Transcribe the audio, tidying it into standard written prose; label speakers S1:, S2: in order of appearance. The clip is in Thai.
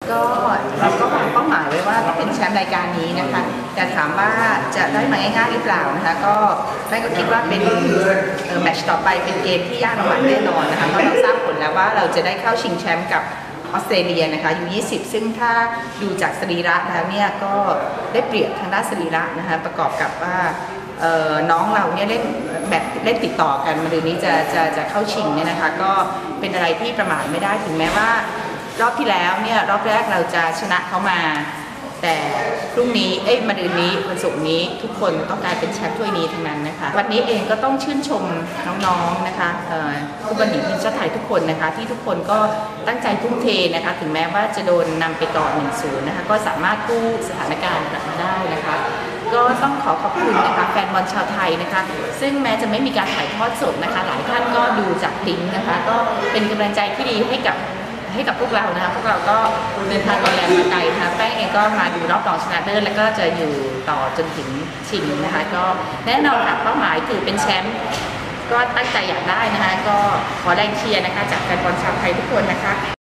S1: ก็เราก็วางเป้าหมายไว้ว่าต้องเป็นแชมป์รายการนี้นะคะแต่ถามว่าจะได้มาง่ายๆหรือเปล่านะคะก็แม่ก็คิดว่าเป็นแมตช์ต่อไปเป็นเกมที่ยากลำบากแน่นอนนะคะเพราะเราทราบผลแล้วว่าเราจะได้เข้าชิงแชมป์กับออสเตรเลียนะคะอยู่20ซึ่งถ้าดูจากสรีระแล้วเนี่ยก็ได้เปรียบทางด้านสรีระนะคะประกอบกับว่าน้องเราเนี่ยเล่นติดต่อกันมาเดือนนี้จะเข้าชิงเนี่ยนะคะก็เป็นอะไรที่ประมาทไม่ได้ถึงแม้ว่ารอบที่แล้วเนี่ยรอบแรกเราจะชนะเขามาแต่พรุ่งนี้มาเดือนนี้วันศุกร์นี้ทุกคนต้องการเป็นแชมป์ถ้วยนี้ทั้งนั้นนะคะวันนี้เองก็ต้องชื่นชมน้องๆนะคะผู้บอลหญิงทีมชาติไทยทุกคนนะคะที่ทุกคนก็ตั้งใจทุ่มเทนะคะถึงแม้ว่าจะโดนนำไปก่อน 1-0 นะคะก็สามารถกู้สถานการณ์กลับมาได้นะคะก็ต้องขอบคุณนะคะแฟนบอลชาวไทยนะคะซึ่งแม้จะไม่มีการถ่ายทอดสดนะคะหลายท่านก็ดูจากลิงก์นะคะก็เป็นกำลังใจที่ดีให้กับพวกเรานะคะพวกเราก็เดินทางมาแรงมาไกลนะคะแป้งเองก็มาดูรอบรองชนะเลิศแล้วก็จะอยู่ต่อจนถึงชิงนะคะก็แน่นอนค่ะเป้าหมายคือเป็นแชมป์ก็ตั้งใจอยากได้นะคะก็ขอแรงเชียร์นะคะจากแฟนบอลชาวไทยทุกคนนะคะ